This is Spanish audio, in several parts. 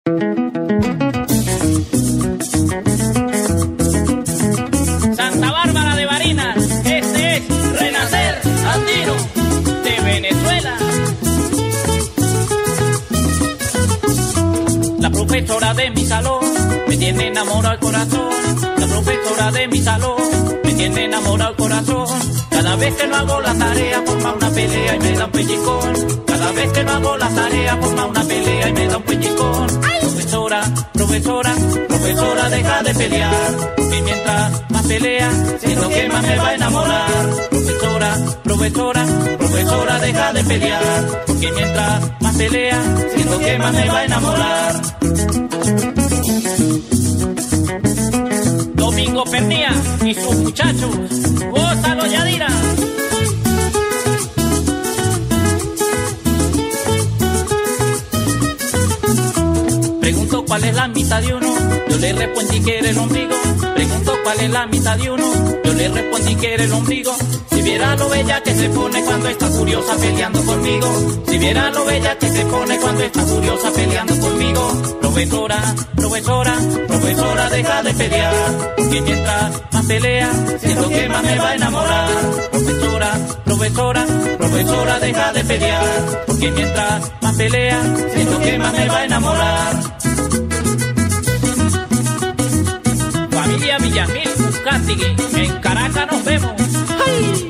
Santa Bárbara de Barinas, este es Renacer Andino de Venezuela. La profesora de mi salón me tiene enamorado el corazón. La profesora de mi salón me tiene enamorado el corazón. Cada vez que no hago la tarea forma una pelea y me da un pellizcón. Cada vez que no hago la tarea forma una pelea y me da un pellizcón. Profesora, profesora, profesora, deja de pelear, porque mientras más pelea, siento que más me va a enamorar. Profesora, profesora, profesora, deja de pelear, porque mientras más pelea, siento que más me va a enamorar. Domingo Pernía y sus muchachos, gózalo, Yadira. Pregunto cuál es la mitad de uno, yo le respondí que era el ombligo. Pregunto cuál es la mitad de uno, yo le respondí que era el ombligo. Si viera lo bella que se pone cuando está furiosa peleando conmigo. Si viera lo bella que se pone cuando está furiosa peleando conmigo. Profesora, profesora, profesora, deja de pelear, porque mientras más pelea, siento que más me va a enamorar. Profesora, profesora, profesora, deja de pelear, porque mientras más pelea, siento que más me va a enamorar. Familia Villamil, Buscatigui, en Caracas nos vemos. ¡Ay!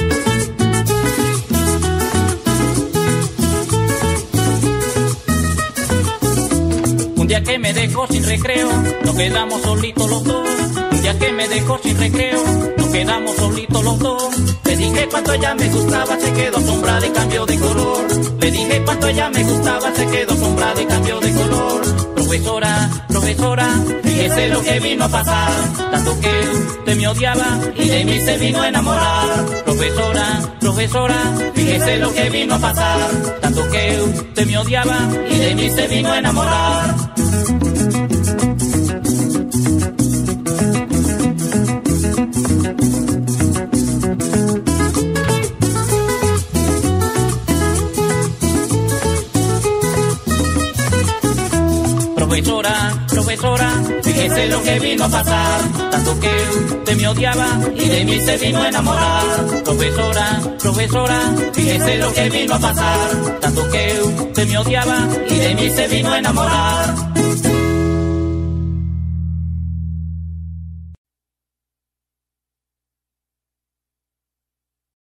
Un día que me dejó sin recreo, nos quedamos solitos los dos. Un día que me dejó sin recreo, nos quedamos solitos los dos. Le dije cuánto ella me gustaba, se quedó asombrada y cambió de color. Le dije cuánto ella me gustaba, se quedó asombrada y cambió de color. Profesora, profesora, fíjese lo que vino a pasar. Tanto que usted me odiaba y de mí se vino a enamorar. Profesora, profesora, fíjese lo que vino a pasar. Tanto que usted me odiaba y de mí se vino a enamorar. Profesora, profesora, fíjese lo que vino a pasar. Tanto que usted me odiaba y de mí se vino a enamorar. Profesora, profesora, fíjese lo que vino a pasar. Tanto que usted me odiaba y de mí se vino a enamorar.